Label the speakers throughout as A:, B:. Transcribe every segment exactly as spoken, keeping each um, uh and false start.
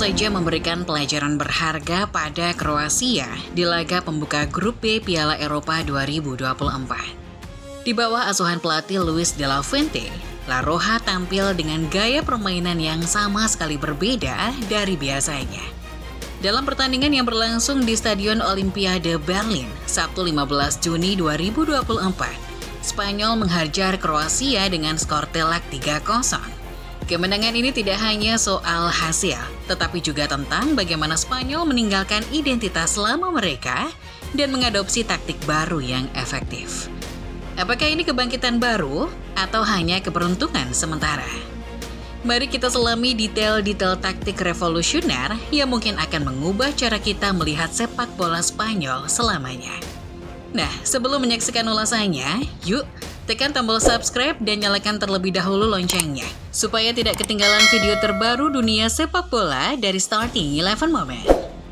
A: saja memberikan pelajaran berharga pada Kroasia di laga pembuka grup B Piala Eropa dua ribu dua puluh empat. Di bawah asuhan pelatih Luis de la Fuente, La Roja tampil dengan gaya permainan yang sama sekali berbeda dari biasanya. Dalam pertandingan yang berlangsung di Stadion Olimpiade Berlin, Sabtu lima belas Juni dua ribu dua puluh empat, Spanyol menghajar Kroasia dengan skor telak tiga kosong. Kemenangan ini tidak hanya soal hasil, tetapi juga tentang bagaimana Spanyol meninggalkan identitas lama mereka dan mengadopsi taktik baru yang efektif. Apakah ini kebangkitan baru atau hanya keberuntungan sementara? Mari kita selami detail-detail taktik revolusioner yang mungkin akan mengubah cara kita melihat sepak bola Spanyol selamanya. Nah, sebelum menyaksikan ulasannya, yuk tekan tombol subscribe dan nyalakan terlebih dahulu loncengnya, supaya tidak ketinggalan video terbaru dunia sepak bola dari Starting Eleven Moment.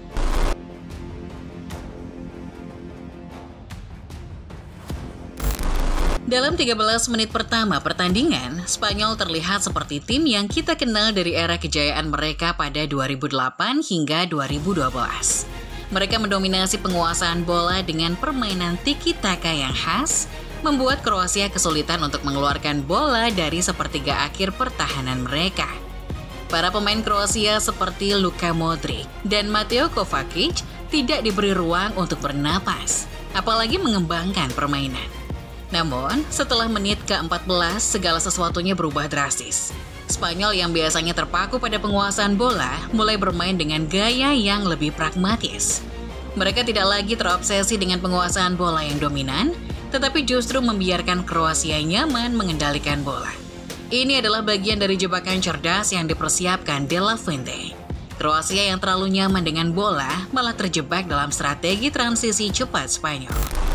A: Dalam tiga belas menit pertama pertandingan, Spanyol terlihat seperti tim yang kita kenal dari era kejayaan mereka pada dua ribu delapan hingga dua ribu dua belas. Mereka mendominasi penguasaan bola dengan permainan tiki-taka yang khas, membuat Kroasia kesulitan untuk mengeluarkan bola dari sepertiga akhir pertahanan mereka. Para pemain Kroasia seperti Luka Modric dan Mateo Kovacic tidak diberi ruang untuk bernapas, apalagi mengembangkan permainan. Namun, setelah menit ke empat belas, segala sesuatunya berubah drastis. Spanyol yang biasanya terpaku pada penguasaan bola mulai bermain dengan gaya yang lebih pragmatis. Mereka tidak lagi terobsesi dengan penguasaan bola yang dominan, tetapi justru membiarkan Kroasia nyaman mengendalikan bola. Ini adalah bagian dari jebakan cerdas yang dipersiapkan de la Fuente. Kroasia yang terlalu nyaman dengan bola malah terjebak dalam strategi transisi cepat Spanyol.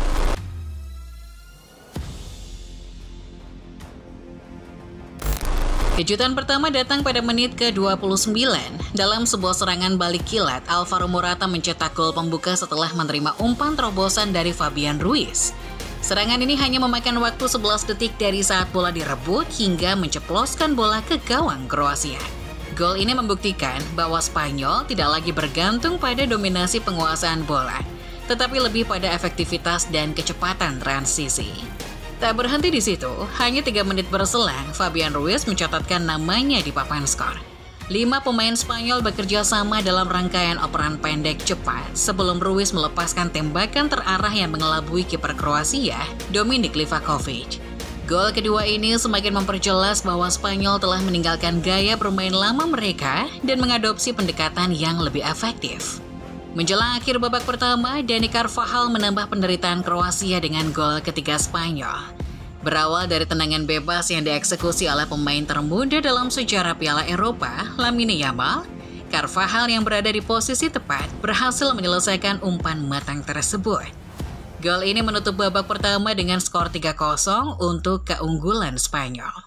A: Kejutan pertama datang pada menit ke dua puluh sembilan. Dalam sebuah serangan balik kilat, Alvaro Morata mencetak gol pembuka setelah menerima umpan terobosan dari Fabian Ruiz. Serangan ini hanya memakan waktu sebelas detik dari saat bola direbut hingga menceploskan bola ke gawang Kroasia. Gol ini membuktikan bahwa Spanyol tidak lagi bergantung pada dominasi penguasaan bola, tetapi lebih pada efektivitas dan kecepatan transisi. Tak berhenti di situ, hanya tiga menit berselang, Fabian Ruiz mencatatkan namanya di papan skor. Lima pemain Spanyol bekerja sama dalam rangkaian operan pendek cepat sebelum Ruiz melepaskan tembakan terarah yang mengelabui kiper Kroasia, Dominik Livakovic. Gol kedua ini semakin memperjelas bahwa Spanyol telah meninggalkan gaya bermain lama mereka dan mengadopsi pendekatan yang lebih efektif. Menjelang akhir babak pertama, Dani Carvajal menambah penderitaan Kroasia dengan gol ketiga Spanyol. Berawal dari tendangan bebas yang dieksekusi oleh pemain termuda dalam sejarah Piala Eropa, Lamine Yamal, Carvajal yang berada di posisi tepat berhasil menyelesaikan umpan matang tersebut. Gol ini menutup babak pertama dengan skor tiga kosong untuk keunggulan Spanyol.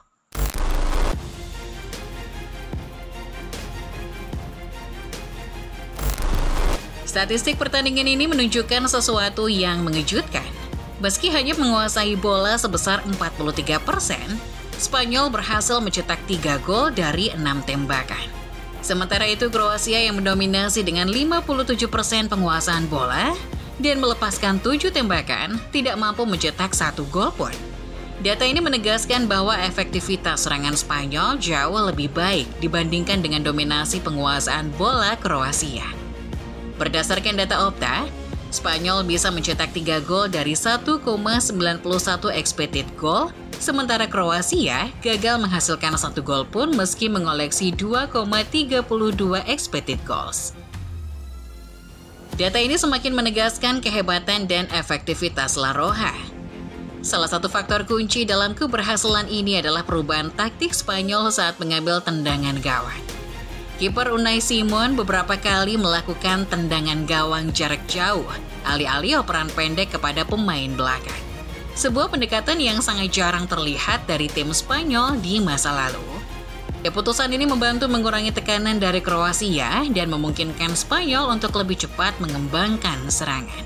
A: Statistik pertandingan ini menunjukkan sesuatu yang mengejutkan. Meski hanya menguasai bola sebesar empat puluh tiga persen, Spanyol berhasil mencetak tiga gol dari enam tembakan. Sementara itu Kroasia yang mendominasi dengan lima puluh tujuh persen penguasaan bola dan melepaskan tujuh tembakan tidak mampu mencetak satu gol pun. Data ini menegaskan bahwa efektivitas serangan Spanyol jauh lebih baik dibandingkan dengan dominasi penguasaan bola Kroasia. Berdasarkan data Opta, Spanyol bisa mencetak tiga gol dari satu koma sembilan satu expected goal, sementara Kroasia gagal menghasilkan satu gol pun meski mengoleksi dua koma tiga dua expected goals. Data ini semakin menegaskan kehebatan dan efektivitas La Roja. Salah satu faktor kunci dalam keberhasilan ini adalah perubahan taktik Spanyol saat mengambil tendangan gawang. Kiper Unai Simon beberapa kali melakukan tendangan gawang jarak jauh, alih-alih operan pendek kepada pemain belakang. Sebuah pendekatan yang sangat jarang terlihat dari tim Spanyol di masa lalu. Keputusan ini membantu mengurangi tekanan dari Kroasia dan memungkinkan Spanyol untuk lebih cepat mengembangkan serangan.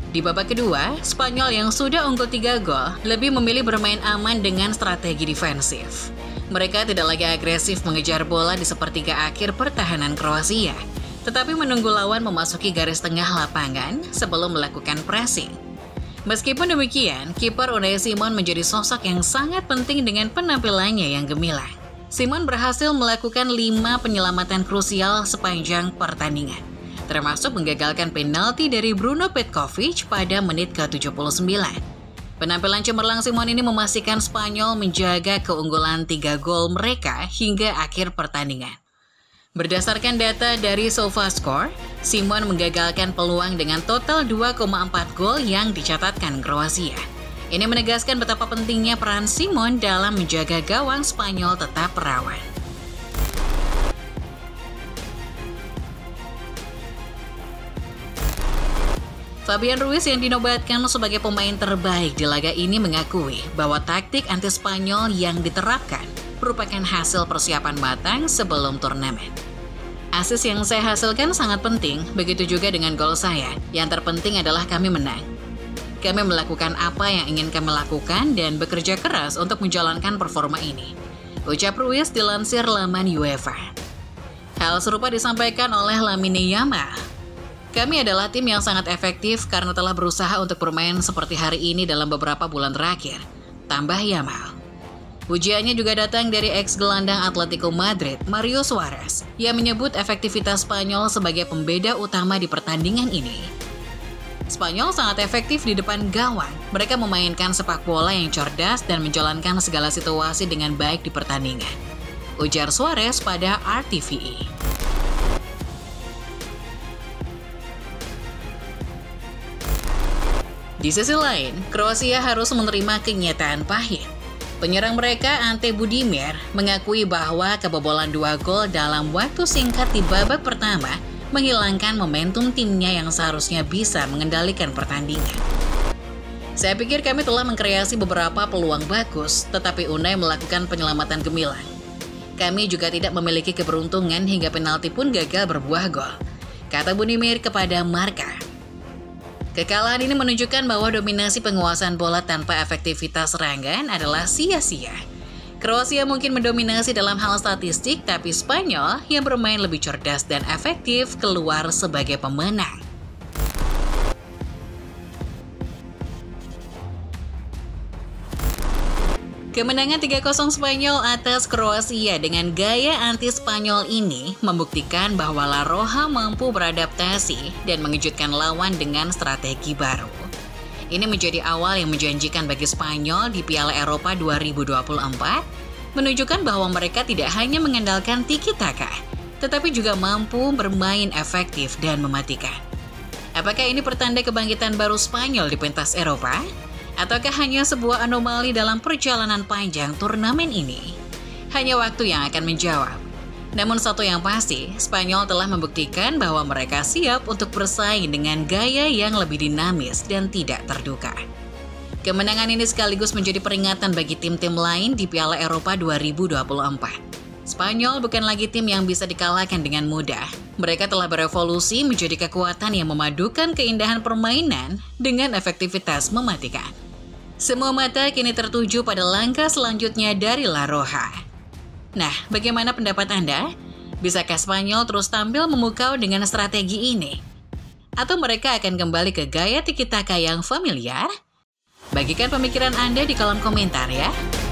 A: Di babak kedua, Spanyol yang sudah unggul tiga gol lebih memilih bermain aman dengan strategi defensif. Mereka tidak lagi agresif mengejar bola di sepertiga akhir pertahanan Kroasia, tetapi menunggu lawan memasuki garis tengah lapangan sebelum melakukan pressing. Meskipun demikian, kiper Unai Simon menjadi sosok yang sangat penting dengan penampilannya yang gemilang. Simon berhasil melakukan lima penyelamatan krusial sepanjang pertandingan, termasuk menggagalkan penalti dari Bruno Petkovic pada menit ke tujuh puluh sembilan. Penampilan cemerlang Simon ini memastikan Spanyol menjaga keunggulan tiga gol mereka hingga akhir pertandingan. Berdasarkan data dari SofaScore, Simon menggagalkan peluang dengan total dua koma empat gol yang dicatatkan Kroasia. Ini menegaskan betapa pentingnya peran Simon dalam menjaga gawang Spanyol tetap perawan. Fabian Ruiz yang dinobatkan sebagai pemain terbaik di laga ini mengakui bahwa taktik anti Spanyol yang diterapkan merupakan hasil persiapan matang sebelum turnamen. Asis yang saya hasilkan sangat penting, begitu juga dengan gol saya. Yang terpenting adalah kami menang. Kami melakukan apa yang ingin kami lakukan dan bekerja keras untuk menjalankan performa ini, ucap Ruiz dilansir laman UEFA. Hal serupa disampaikan oleh Lamine Yamal. Kami adalah tim yang sangat efektif karena telah berusaha untuk bermain seperti hari ini dalam beberapa bulan terakhir, tambah Yamal. Pujiannya juga datang dari ex-gelandang Atletico Madrid, Mario Suarez, yang menyebut efektivitas Spanyol sebagai pembeda utama di pertandingan ini. Spanyol sangat efektif di depan gawang. Mereka memainkan sepak bola yang cerdas dan menjalankan segala situasi dengan baik di pertandingan, ujar Suarez pada R T V E. Di sisi lain, Kroasia harus menerima kenyataan pahit. Penyerang mereka, Ante Budimir, mengakui bahwa kebobolan dua gol dalam waktu singkat di babak pertama menghilangkan momentum timnya yang seharusnya bisa mengendalikan pertandingan. Saya pikir kami telah mengkreasi beberapa peluang bagus, tetapi Unai melakukan penyelamatan gemilang. Kami juga tidak memiliki keberuntungan hingga penalti pun gagal berbuah gol, kata Budimir kepada Marca. Kekalahan ini menunjukkan bahwa dominasi penguasaan bola tanpa efektivitas serangan adalah sia-sia. Kroasia mungkin mendominasi dalam hal statistik, tapi Spanyol yang bermain lebih cerdas dan efektif keluar sebagai pemenang. Kemenangan tiga kosong Spanyol atas Kroasia dengan gaya anti-Spanyol ini membuktikan bahwa La Roja mampu beradaptasi dan mengejutkan lawan dengan strategi baru. Ini menjadi awal yang menjanjikan bagi Spanyol di Piala Eropa dua ribu dua puluh empat, menunjukkan bahwa mereka tidak hanya mengandalkan tiki-taka, tetapi juga mampu bermain efektif dan mematikan. Apakah ini pertanda kebangkitan baru Spanyol di pentas Eropa? Ataukah hanya sebuah anomali dalam perjalanan panjang turnamen ini? Hanya waktu yang akan menjawab. Namun satu yang pasti, Spanyol telah membuktikan bahwa mereka siap untuk bersaing dengan gaya yang lebih dinamis dan tidak terduga. Kemenangan ini sekaligus menjadi peringatan bagi tim-tim lain di Piala Eropa dua ribu dua puluh empat. Spanyol bukan lagi tim yang bisa dikalahkan dengan mudah. Mereka telah berevolusi menjadi kekuatan yang memadukan keindahan permainan dengan efektivitas mematikan. Semua mata kini tertuju pada langkah selanjutnya dari La Roja. Nah, bagaimana pendapat Anda? Bisakah Spanyol terus tampil memukau dengan strategi ini? Atau mereka akan kembali ke gaya tiki-taka yang familiar? Bagikan pemikiran Anda di kolom komentar ya.